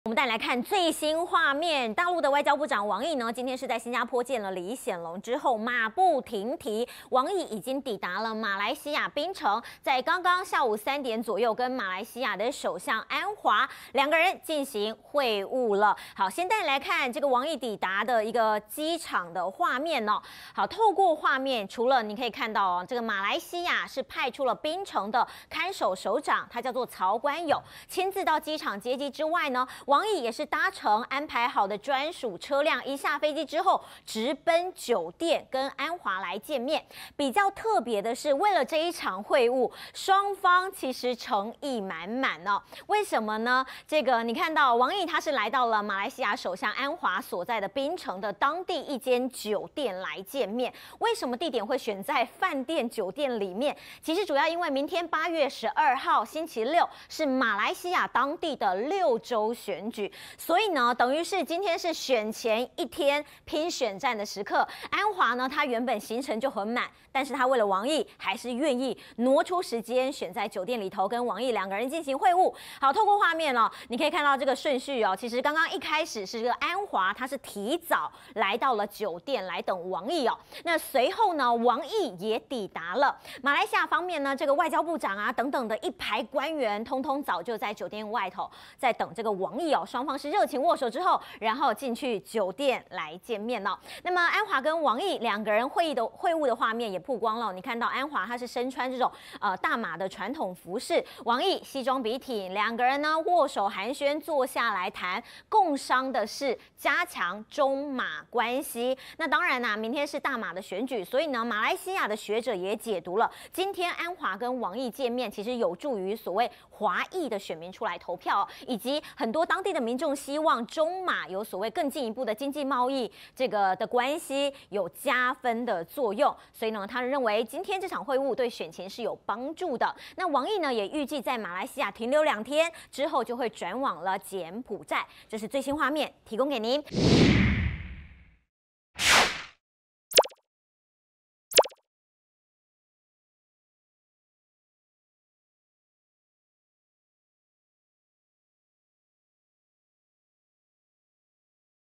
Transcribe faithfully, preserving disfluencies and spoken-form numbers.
我们带来看最新画面，大陆的外交部长王毅呢，今天是在新加坡见了李显龙之后，马不停蹄，王毅已经抵达了马来西亚槟城，在刚刚下午三点左右，跟马来西亚的首相安华两个人进行会晤了。好，先带来看这个王毅抵达的一个机场的画面哦。好，透过画面，除了你可以看到哦，这个马来西亚是派出了槟城的看守首长，他叫做曹观友，亲自到机场接机之外呢。 王毅也是搭乘安排好的专属车辆，一下飞机之后直奔酒店跟安华来见面。比较特别的是，为了这一场会晤，双方其实诚意满满哦。为什么呢？这个你看到王毅他是来到了马来西亚首相安华所在的槟城的当地一间酒店来见面。为什么地点会选在饭店酒店里面？其实主要因为明天八月十二号星期六是马来西亚当地的六州选。 选举，所以呢，等于是今天是选前一天拼选战的时刻。安华呢，他原本行程就很满，但是他为了王毅，还是愿意挪出时间，选在酒店里头跟王毅两个人进行会晤。好，透过画面哦，你可以看到这个顺序哦。其实刚刚一开始是这个安华，他是提早来到了酒店来等王毅哦。那随后呢，王毅也抵达了。马来西亚方面呢，这个外交部长啊等等的一排官员，通通早就在酒店外头在等这个王毅。 双方是热情握手之后，然后进去酒店来见面哦。那么安华跟王毅两个人会议的会晤的画面也曝光了。你看到安华他是身穿这种呃大马的传统服饰，王毅西装笔挺，两个人呢握手寒暄，坐下来谈，共商的是加强中马关系。那当然啦、啊，明天是大马的选举，所以呢，马来西亚的学者也解读了今天安华跟王毅见面，其实有助于所谓华裔的选民出来投票，以及很多当。 当地的民众希望中马有所谓更进一步的经济贸易这个的关系有加分的作用，所以呢，他认为今天这场会晤对选情是有帮助的。那王毅呢也预计在马来西亚停留两天之后就会转往了柬埔寨，这是最新画面提供给您。